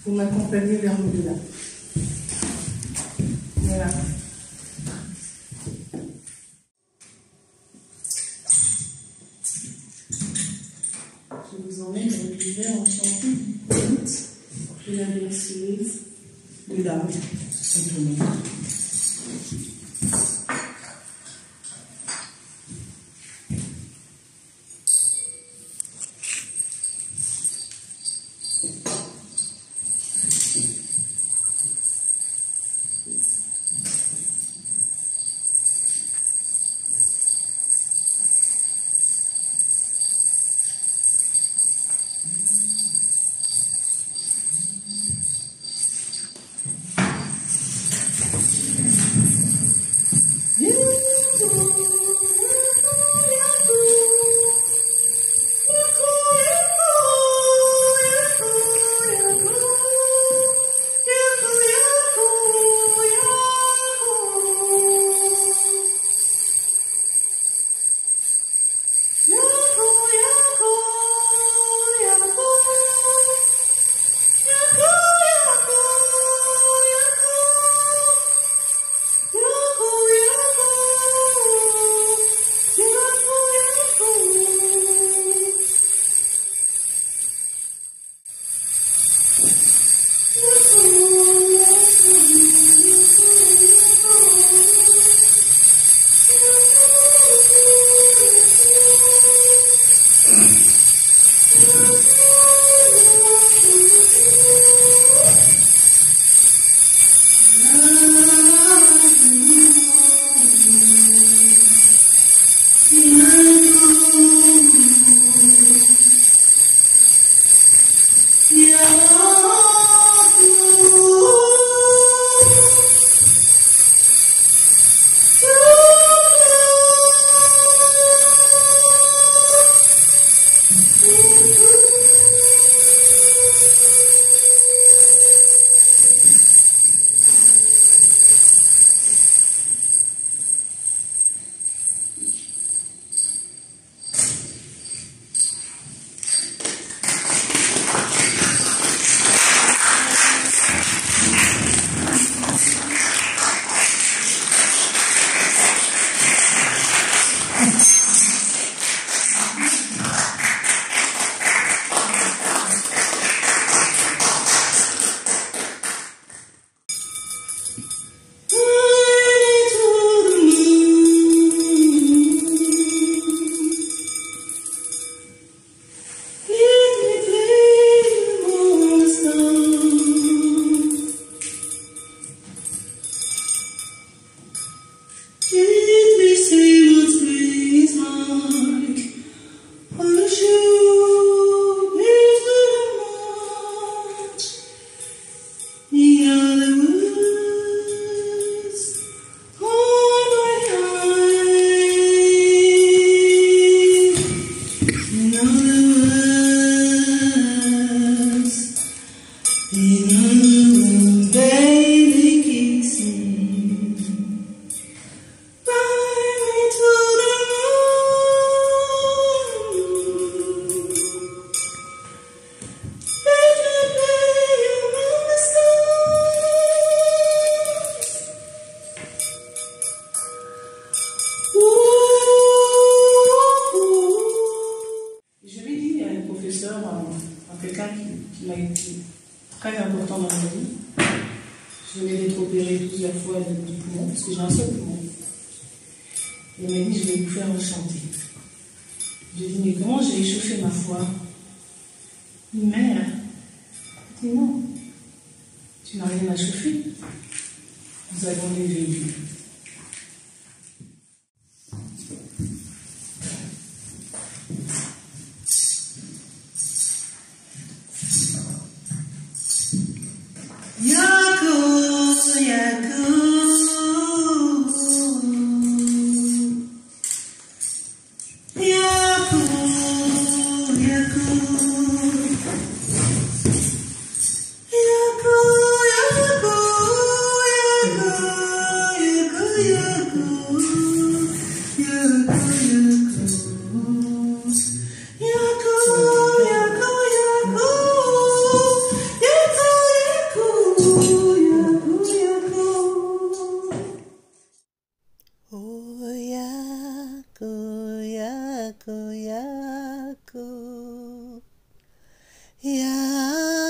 Vous m'accompagnez vers l'au-delà. Voilà. Je vous emmène dans l'univers enchanté de la berceuse de l'âme. Simplement. Quelqu'un qui m'a été très important dans ma vie. Je venais d'être opérée plusieurs fois du poumon, parce que j'ai un seul poumon. Il m'a dit, je vais vous faire enchanter. J'ai dit, mais comment j'ai échauffé ma foi? Une mère. Il dit, non, tu n'as rien à chauffer. Nous avons l'éveil. Yaku, Yaku,